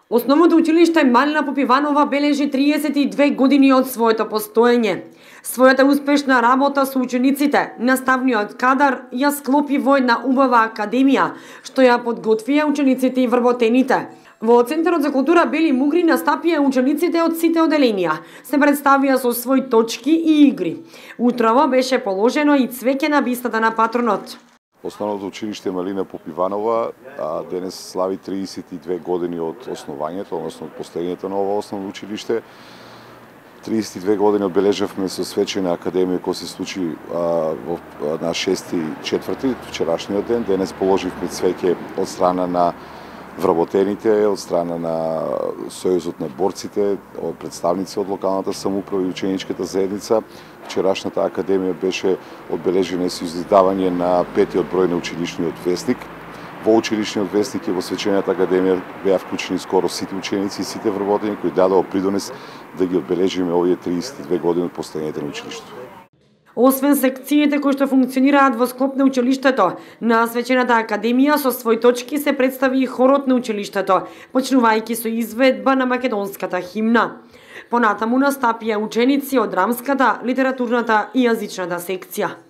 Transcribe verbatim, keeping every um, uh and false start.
Основното училиште Малина Попиванова бележи триесет и две години од своето постоење. Својата успешна работа со учениците, наставниот кадар ја склопи во една убава академија, што ја подготвија учениците и вработените. Во Центарот за култура Бели Мугри настапија учениците од сите оделенија. Се представија со своји точки и игри. Утрово беше положено и цвеќе на бистата на патронот. Основното училиште Малина Попиванова а, денес слави триесет и две години од основањето, односно од постоењето на ова основно училиште. триесет и две години одбележавме со свечена академија која се случи а, во, на шести четврти, вчерашниот ден. Денес положивме цвеќе од страна на вработените, од страна на Сојузот на борците, од представници од локалната самоуправа и ученичката заедница. Вчерашната академија беше одбележена со издавање на петиот број на училишниот вестник. Во училишниот вестник и во свечената академија беа вклучени скоро сите ученици и сите вработени кои дадоа придонес да ги одбележиме овие триесет и две години од постоењето на училиштето. Освен секциите кои што функционираат во склоп на училиштето, на свечената академија со своји точки се представи и хорот на училиштето, почнувајќи со изведба на македонската химна. Понатаму настапија ученици од драмската, литературната и јазичната секција.